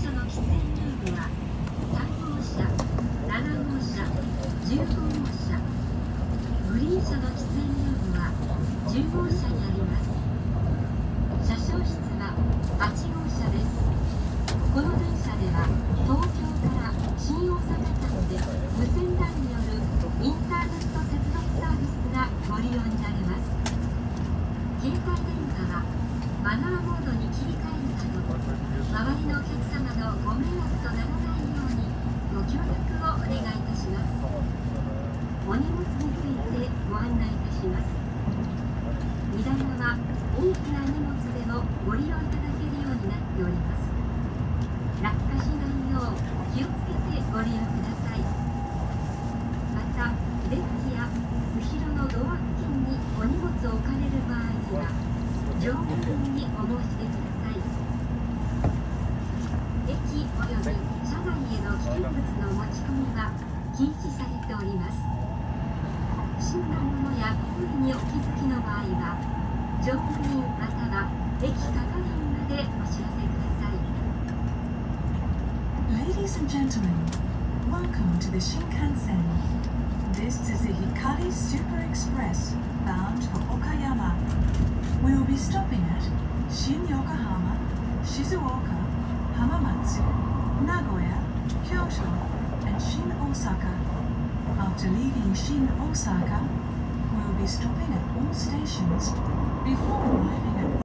車の喫煙ルームは3号車、7号車、15号車。グリーン車の喫煙ルームは10号車にあります。車掌室は8号車です。この電車では東京から新大阪間で無線 LAN によるインターネット接続サービスがご利用になれます。携帯電話はマナーモードに切り替えるなど、周りのお客様のご迷惑とならないようにご協力をお願いいたします。お荷物についてご案内いたします。荷台は大きな荷物でもご利用いただけるようになっております。落下しないよう気をつけてご利用ください。また、デッキや後ろのドア付近にお荷物を置かれる場合には乗務員にお申し出ください。駅および車内への危険物の持ち込みは禁止されております。不審なものや行為にお気づきの場合は乗務員または駅係員までお知らせください。 Ladies and gentlemen, welcome to the Shinkansen. This is the Hikari Super Express bound for Okayama. We will be stopping at Shin Yokohama, Shizuoka, Hamamatsu, Nagoya, Kyoto, and Shin Osaka. After leaving Shin Osaka, we will be stopping at all stations before arriving at